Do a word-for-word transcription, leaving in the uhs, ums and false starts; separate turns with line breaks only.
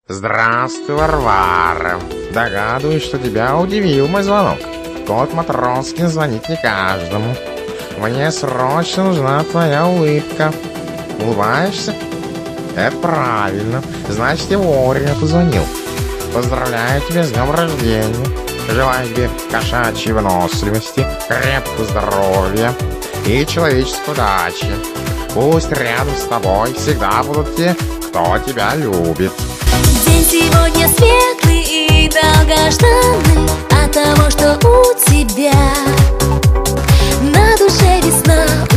Здравствуй, Варвара. Догадываюсь, что тебя удивил мой звонок. Кот Матроскин звонит не каждому. Мне срочно нужна твоя улыбка. Улыбаешься? Это правильно. Значит, я вовремя позвонил. Поздравляю тебя с днем рождения. Желаю тебе кошачьей выносливости, крепкого здоровья и человеческой удачи. Пусть рядом с тобой всегда будут те, кто тебя любит.
День сегодня светлый и долгожданный от того, что у тебя на душе весна.